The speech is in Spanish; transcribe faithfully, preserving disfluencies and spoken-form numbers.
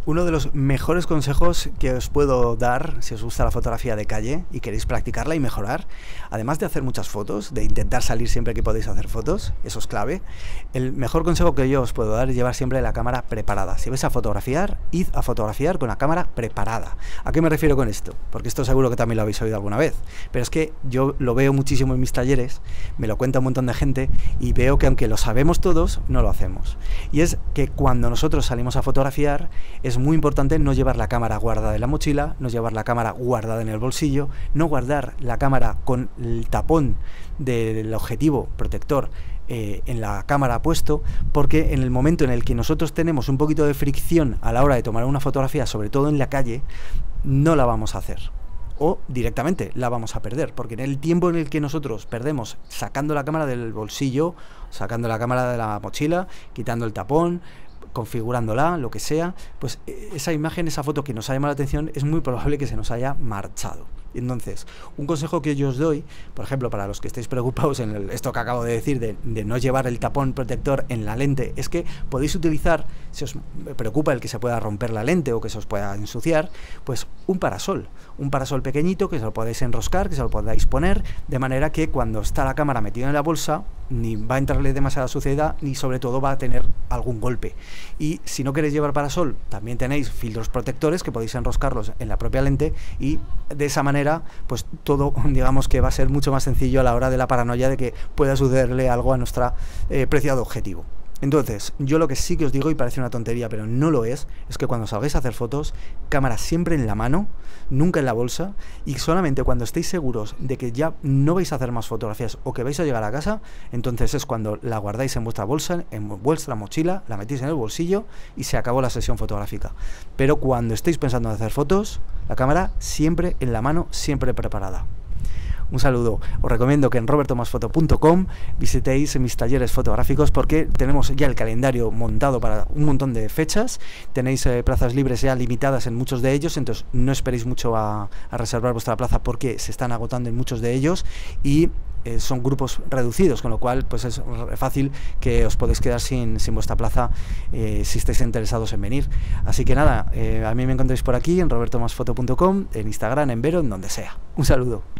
Uno de los mejores consejos que os puedo dar si os gusta la fotografía de calle y queréis practicarla y mejorar, además de hacer muchas fotos, de intentar salir siempre que podéis hacer fotos, eso es clave, el mejor consejo que yo os puedo dar es llevar siempre la cámara preparada. Si vais a fotografiar, id a fotografiar con la cámara preparada. ¿A qué me refiero con esto? Porque esto seguro que también lo habéis oído alguna vez, pero es que yo lo veo muchísimo en mis talleres, me lo cuenta un montón de gente y veo que aunque lo sabemos todos, no lo hacemos. Y es que cuando nosotros salimos a fotografiar, es Es muy importante no llevar la cámara guardada en la mochila, no llevar la cámara guardada en el bolsillo, no guardar la cámara con el tapón del objetivo protector eh, en la cámara puesto, porque en el momento en el que nosotros tenemos un poquito de fricción a la hora de tomar una fotografía, sobre todo en la calle, no la vamos a hacer. O directamente la vamos a perder, porque en el tiempo en el que nosotros perdemos sacando la cámara del bolsillo, sacando la cámara de la mochila, quitando el tapón, configurándola, lo que sea, pues esa imagen, esa foto que nos ha llamado la atención, es muy probable que se nos haya marchado. Entonces, un consejo que yo os doy, por ejemplo, para los que estéis preocupados en el, esto que acabo de decir, de, de no llevar el tapón protector en la lente, es que podéis utilizar, si os preocupa el que se pueda romper la lente o que se os pueda ensuciar, pues un parasol, un parasol pequeñito que se lo podéis enroscar, que se lo podáis poner, de manera que cuando está la cámara metida en la bolsa, ni va a entrarle demasiada suciedad, ni sobre todo va a tener algún golpe. Y si no queréis llevar parasol, también tenéis filtros protectores que podéis enroscarlos en la propia lente, y de esa manera pues todo, digamos que va a ser mucho más sencillo a la hora de la paranoia de que pueda sucederle algo a nuestro eh, preciado objetivo. Entonces, yo lo que sí que os digo, y parece una tontería, pero no lo es, es que cuando salgáis a hacer fotos, cámara siempre en la mano, nunca en la bolsa, y solamente cuando estéis seguros de que ya no vais a hacer más fotografías o que vais a llegar a casa, entonces es cuando la guardáis en vuestra bolsa, en vuestra mochila, la metéis en el bolsillo y se acabó la sesión fotográfica. Pero cuando estéis pensando en hacer fotos, la cámara siempre en la mano, siempre preparada. Un saludo. Os recomiendo que en roberto mas foto punto com visitéis mis talleres fotográficos, porque tenemos ya el calendario montado para un montón de fechas. Tenéis eh, plazas libres ya limitadas en muchos de ellos, entonces no esperéis mucho a, a reservar vuestra plaza, porque se están agotando en muchos de ellos y eh, son grupos reducidos, con lo cual pues es fácil que os podéis quedar sin, sin vuestra plaza eh, si estáis interesados en venir. Así que nada, eh, a mí me encontráis por aquí en roberto mas foto punto com, en Instagram, en Vero, en donde sea. Un saludo.